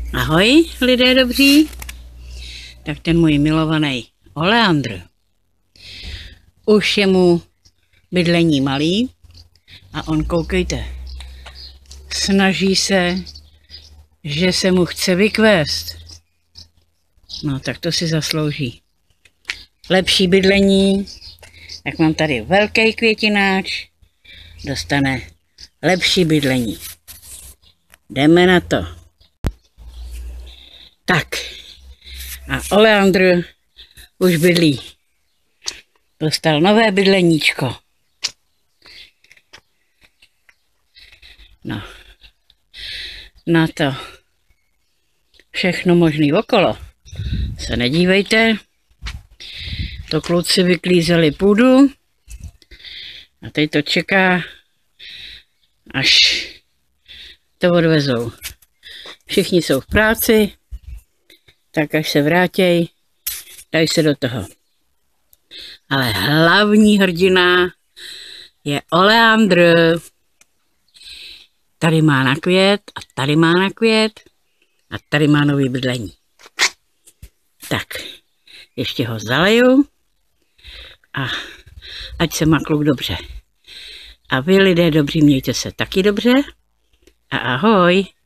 Ahoj, lidé dobří. Tak ten můj milovaný oleandr. Už je mu bydlení malý a on, koukejte, snaží se, že se mu chce vykvést. No tak to si zaslouží. Lepší bydlení, jak mám tady velký květináč, dostane lepší bydlení. Jdeme na to. Tak, a oleandr už bydlí. Dostal nové bydleníčko. No, na to všechno možný okolo se nedívejte. To kluci vyklízeli půdu a teď to čeká, až to odvezou. Všichni jsou v práci, tak až se vrátí, dají se do toho. Ale hlavní hrdina je oleandr. Tady má na květ a tady má na květ a tady má nový bydlení. Tak, ještě ho zaleju a ať se má kluk dobře. A vy lidé dobří, mějte se taky dobře a ahoj.